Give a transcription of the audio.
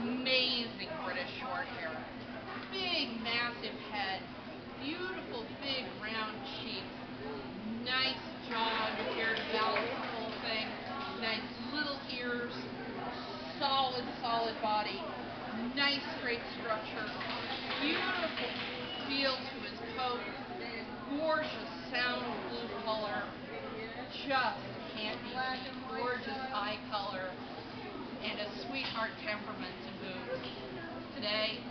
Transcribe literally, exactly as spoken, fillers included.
amazing British Shorthair. Big, massive head, beautiful, big, round cheeks, nice jaw under here to balance the whole thing, nice little ears, solid, solid body, nice straight structure, beautiful feel to his coat, gorgeous sound blue color, just can't be beat, gorgeous eye color, and a sweetheart temperament to boot. Today,